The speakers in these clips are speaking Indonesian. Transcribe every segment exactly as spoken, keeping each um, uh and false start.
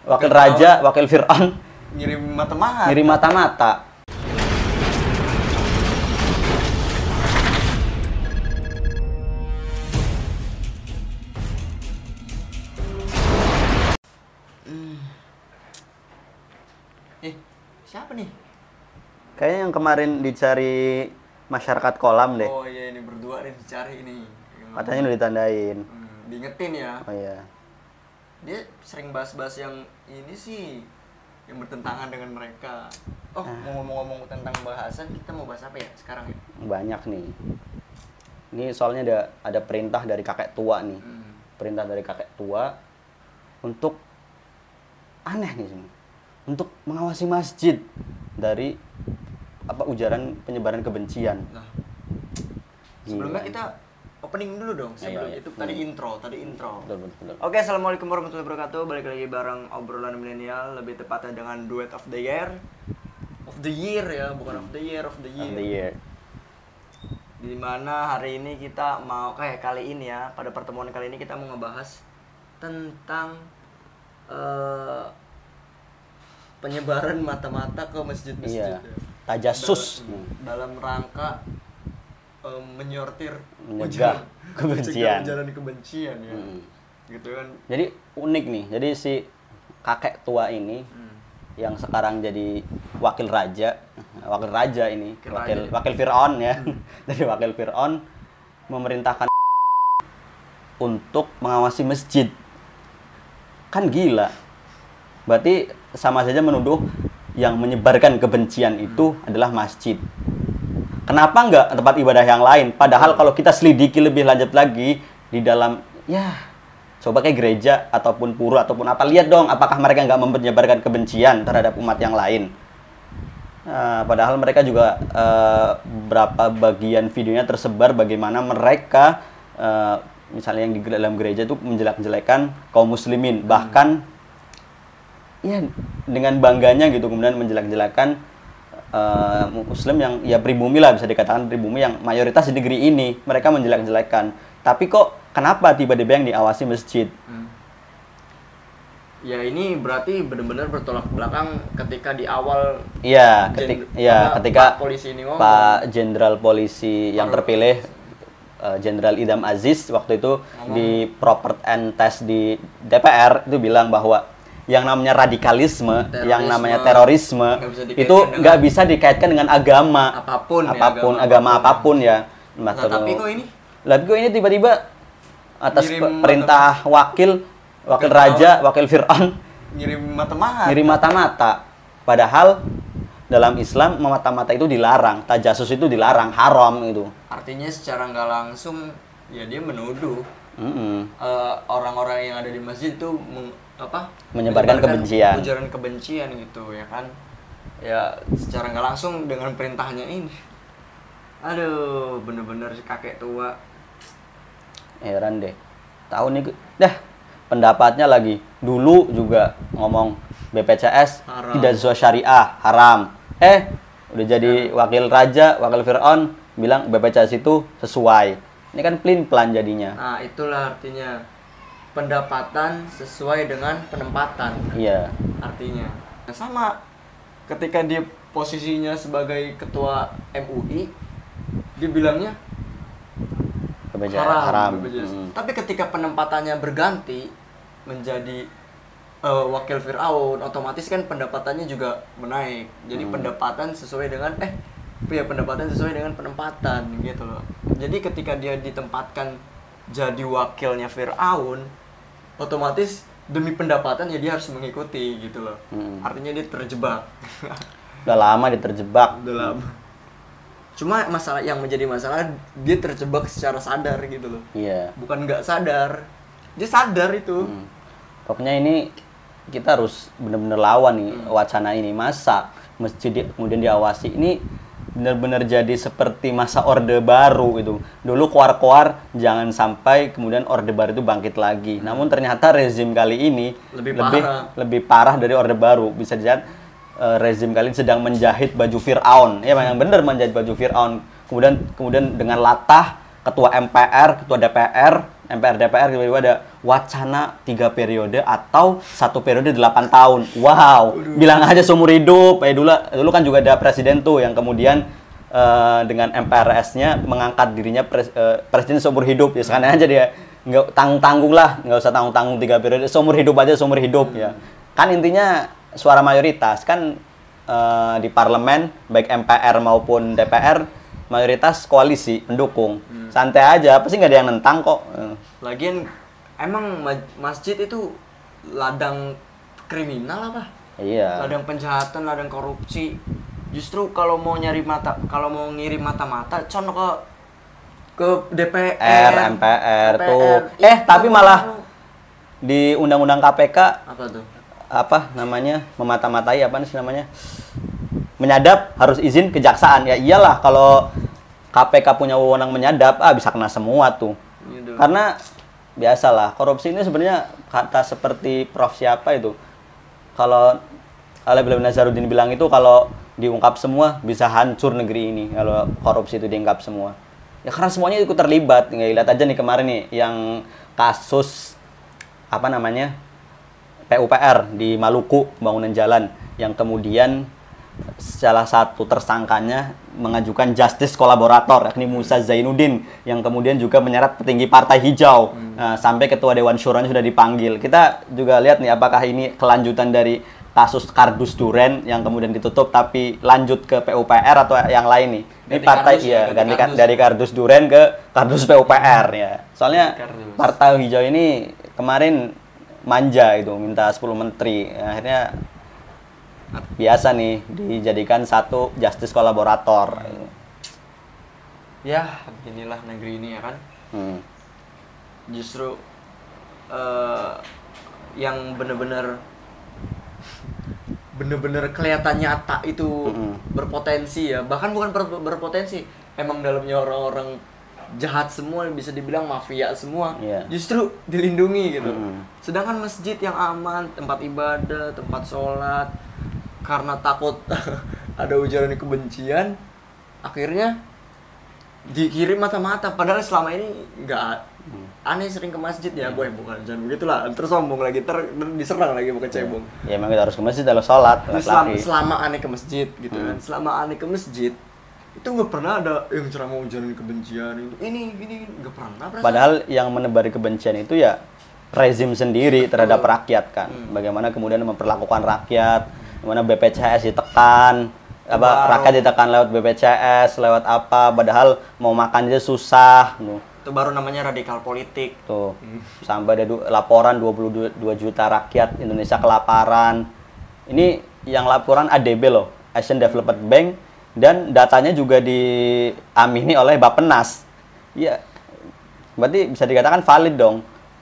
wakil raja, wakil Fir'aun ngirim mata-mata. ngirim mata-mata. Hmm. Eh, siapa nih? Kayaknya yang kemarin dicari masyarakat kolam deh. Oh iya, ini berdua nih dicari ini. Katanya udah ditandain. Hmm, diingetin ya. Oh iya. Dia sering bahas-bahas yang ini sih, yang bertentangan dengan mereka. Oh, mau ngomong-ngomong tentang bahasan, kita mau bahas apa ya sekarang ya? Banyak nih. Ini soalnya ada ada perintah dari kakek tua nih. Hmm. Perintah dari kakek tua untuk aneh nih semua. Untuk mengawasi masjid dari apa ujaran penyebaran kebencian. Nah, sebelumnya Gila. kita opening dulu dong. Sebelum Iya, iya. itu tadi Hmm. intro, tadi intro. Betul, betul, betul. Oke, assalamualaikum warahmatullahi wabarakatuh. Balik lagi bareng obrolan milenial, lebih tepatnya dengan duet of the year, of the year ya, bukan of the year, of the year. Of the year. Dimana hari ini kita mau kayak kali ini ya, pada pertemuan kali ini kita mau ngebahas tentang eh, penyebaran mata-mata ke masjid-masjid. Iya. Ya. Tajasus. Dalam, dalam rangka eh, menyortir Menyegah kebencian. ujaran kebencian ya. Hmm. Gitu kan. Jadi unik nih. Jadi si kakek tua ini Hmm. yang sekarang jadi wakil raja, wakil raja ini, Wakil wakil raja. wakil Fir'aun ya. Jadi wakil Fir'aun memerintahkan untuk mengawasi masjid. Kan gila. Berarti sama saja menuduh yang menyebarkan kebencian itu adalah masjid. Kenapa enggak tempat ibadah yang lain? Padahal kalau kita selidiki lebih lanjut lagi di dalam, ya coba kayak gereja ataupun pura ataupun apa, lihat dong apakah mereka nggak menyebarkan kebencian terhadap umat yang lain. Nah, padahal mereka juga eh, berapa bagian videonya tersebar bagaimana mereka eh, misalnya yang di dalam gereja itu menjelek-jelekan kaum muslimin, bahkan ya dengan bangganya gitu kemudian menjelek-jelekan uh, muslim yang ya pribumi lah, bisa dikatakan pribumi yang mayoritas di negeri ini, mereka menjelek-jelekan. Tapi kok kenapa tiba-tiba yang diawasi masjid? Hmm. Ya ini berarti benar-benar bertolak belakang ketika di awal Iya, Jen- ketik, ya, apa, ketika Pak polisi ini ngomong. Pak Jenderal Polisi yang Par- terpilih uh, Jenderal Idam Aziz waktu itu Ngomong. di proper and test di D P R itu bilang bahwa yang namanya radikalisme, Terorisme, yang namanya terorisme nggak bisa dikaitkan itu dengan nggak bisa dikaitkan dengan agama, apapun ya, apapun agama agama apapun. apapun ya. Nah, tapi kok ini Tapi kok ini tiba-tiba atas Ngirim pe- perintah wakil wakil raja, wakil Fir'aun ngirim mata-mata. ngirim mata-mata. Padahal dalam Islam mata-mata itu dilarang, tajasus itu dilarang, haram itu. Artinya secara nggak langsung ya dia menuduh Mm-mm. eh, orang-orang yang ada di masjid itu meng- apa Menyebarkan kebencian. ujaran kebencian gitu ya kan, ya secara nggak langsung dengan perintahnya ini. Aduh, bener-bener si kakek tua. Heran deh. Tahu nih, dah pendapatnya lagi. Dulu juga ngomong B P C S Haram. tidak sesuai syariah, haram. Eh, udah jadi wakil raja, wakil Fir'aun bilang B P C S itu sesuai. Ini kan pelin-pelan jadinya. Nah itulah artinya pendapatan sesuai dengan penempatan. Iya. Artinya nah, sama ketika dia posisinya sebagai ketua M U I, dia bilangnya B P C S haram, haram. B P J S. Mm. Tapi ketika penempatannya berganti menjadi eh, wakil Fir'aun, otomatis kan pendapatannya juga menaik. Jadi Hmm. pendapatan sesuai dengan eh ya pendapatan sesuai dengan penempatan gitu loh. Jadi ketika dia ditempatkan jadi wakilnya Fir'aun, otomatis demi pendapatan ya dia harus mengikuti gitu loh. Hmm. Artinya dia terjebak. Udah lama dia terjebak. Dalam. Cuma masalah yang menjadi masalah dia terjebak secara sadar gitu loh. Iya. Bukan nggak sadar, dia sadar itu. Hmm. Pokoknya ini kita harus benar-benar lawan nih Hmm. wacana ini. Masa masjid di- kemudian diawasi, ini benar-benar jadi seperti masa Orde Baru itu. Dulu koar-koar, jangan sampai kemudian Orde Baru itu bangkit lagi. Namun ternyata rezim kali ini Lebih lebih, parah. lebih parah dari Orde Baru. Bisa dilihat eh, rezim kali ini sedang menjahit baju Fir'aun. Ya, yang benar menjahit baju Fir'aun. Kemudian kemudian dengan latah ketua M P R, ketua D P R M P R D P R tiba-tiba ada wacana tiga periode atau satu periode delapan tahun. Wow, Uduh. bilang aja seumur hidup. Eh dulu dulu kan juga ada presiden tuh yang kemudian uh, dengan M P R S-nya mengangkat dirinya pres, uh, presiden seumur hidup. Ya sekarang aja dia nggak tanggung-tanggung lah, nggak usah tanggung-tanggung tiga periode, seumur hidup aja seumur hidup hmm. ya. Kan intinya suara mayoritas kan uh, di parlemen baik M P R maupun D P R mayoritas koalisi pendukung. Hmm. Santai aja, pasti nggak ada yang nentang kok. Lagian emang masjid itu ladang kriminal apa? Iya. Ladang penjahatan, ladang korupsi. Justru kalau mau nyari mata, kalau mau ngirim mata-mata, con ke ke D P R, M P R tuh. Eh, tapi malah di Undang-Undang K P K apa tuh? Apa namanya? Memata-matai apa sih namanya? Menyadap harus izin kejaksaan. Ya iyalah kalau K P K punya wewenang menyadap, ah bisa kena semua tuh. Gitu. Karena biasalah korupsi ini sebenarnya kata seperti Prof siapa itu. Kalau Alebelem Nazaruddin bilang itu kalau diungkap semua bisa hancur negeri ini kalau korupsi itu diungkap semua. Ya karena semuanya ikut terlibat. Nggak lihat aja nih kemarin nih yang kasus apa namanya P U P R di Maluku pembangunan jalan yang kemudian salah satu tersangkanya mengajukan justice kolaborator yakni Musa Zainuddin yang kemudian juga menyeret petinggi Partai Hijau. Hmm. Nah, sampai ketua Dewan Syuranya sudah dipanggil. Kita juga lihat nih apakah ini kelanjutan dari kasus Kardus Duren yang kemudian ditutup tapi lanjut ke P U P R atau yang lain nih. Ini ganti partai kardus, ya, ganti kardus. Dari Kardus Duren ke Kardus P U P R ya. Soalnya Partai Hijau ini kemarin manja itu minta sepuluh menteri. Akhirnya biasa nih dijadikan satu justice kolaborator. Ya, beginilah negeri ini ya kan. Hmm. Justru uh, yang benar-benar benar-benar kelihatan nyata itu mm-hmm. berpotensi ya. Bahkan bukan ber- berpotensi, emang dalamnya orang-orang jahat semua, bisa dibilang mafia semua. Yeah. Justru dilindungi gitu. Mm-hmm. Sedangkan masjid yang aman, tempat ibadah, tempat sholat, karena takut ada ujaran kebencian, akhirnya dikirim mata-mata. Padahal selama ini nggak hmm. aneh sering ke masjid ya, boy bukan jangan begitulah. Terus sombong lagi, ter diserang lagi bukan cebong. Ya emang kita harus ke masjid kalau sholat. Selama, selama aneh ke masjid gitu hmm. kan, selama aneh ke masjid itu nggak pernah ada yang ceramah ujaran kebencian itu. Ini ini nggak pernah. Perasaan. Padahal yang menebari kebencian itu ya rezim sendiri terhadap oh. rakyat kan. Hmm. Bagaimana kemudian memperlakukan rakyat. Gimana B P C S ditekan, apa Baru. rakyat ditekan lewat B P C S, lewat apa, padahal mau makan aja susah. Tuh. Itu baru namanya radikal politik. Tuh, hmm. sampai ada du- laporan dua puluh dua juta rakyat Indonesia kelaparan. Ini yang laporan A D B loh, Asian Development Bank, dan datanya juga diamini oleh Bappenas. Iya, berarti bisa dikatakan valid dong.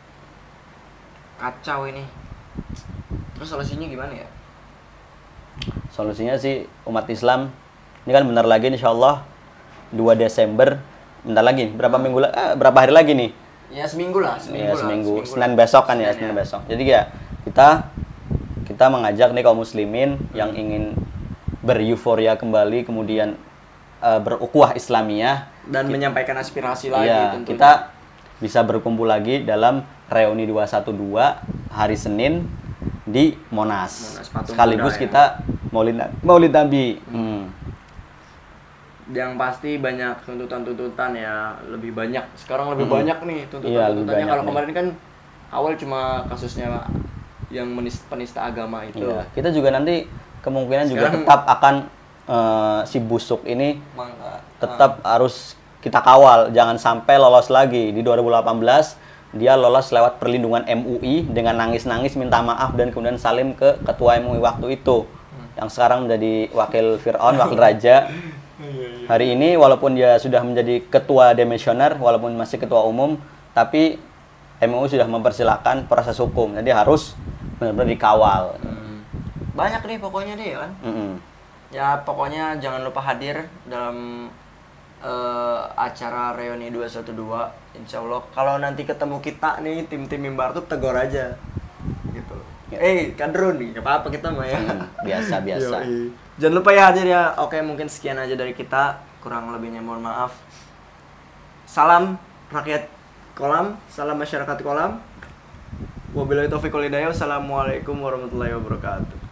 Kacau ini. Terus solusinya gimana ya? Solusinya sih umat Islam ini kan bentar lagi insya Allah dua Desember, bentar lagi berapa minggu lagi eh, berapa hari lagi nih ya seminggu lah seminggu, ya, lah, seminggu. seminggu Senin lah. besok kan Senin ya Senin ya. besok jadi ya kita kita mengajak nih kaum muslimin yang ingin beryuforia kembali kemudian uh, berukhuwah Islamiyah dan kita, menyampaikan aspirasi lagi ya, tentunya. Kita bisa berkumpul lagi dalam reuni dua satu dua hari Senin di Monas, Monas sekaligus muda, kita ya. maulid maulid Nabi. Hmm. Yang pasti banyak tuntutan-tuntutan ya, lebih banyak sekarang lebih hmm. banyak nih tuntutan-tuntutannya. Iya, kalau kemarin kan awal cuma kasusnya yang menista, penista agama itu. Iya. Kita juga nanti kemungkinan sekarang, juga tetap akan uh, si busuk ini mangga, tetap uh. harus kita kawal, jangan sampai lolos lagi di dua ribu delapan belas. Dia lolos lewat perlindungan M U I dengan nangis-nangis minta maaf dan kemudian salim ke ketua M U I waktu itu hmm. yang sekarang menjadi wakil Fir'aun, wakil raja. Hari ini walaupun dia sudah menjadi ketua demisioner, walaupun masih ketua umum, tapi M U I sudah mempersilahkan proses hukum. Jadi harus benar-benar dikawal. Hmm. Banyak nih pokoknya deh kan. Mm-hmm. Ya pokoknya jangan lupa hadir dalam uh, acara reuni dua satu dua. Insya Allah kalau nanti ketemu kita nih tim-tim Mimbar tuh tegur aja gitu. Ya. Eh kadrun nih, gak apa-apa kita mah ya. Hmm, biasa biasa. Jangan lupa ya hadir ya. Oke mungkin sekian aja dari kita. Kurang lebihnya mohon maaf. Salam rakyat kolam, salam masyarakat kolam. Wabillahi taufiq wal hidayah. Wassalamualaikum warahmatullahi wabarakatuh.